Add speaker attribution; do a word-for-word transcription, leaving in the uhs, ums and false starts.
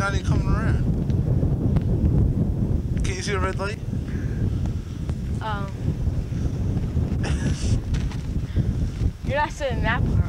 Speaker 1: not even coming around. Can you see the red light?
Speaker 2: Um, you're not sitting that part.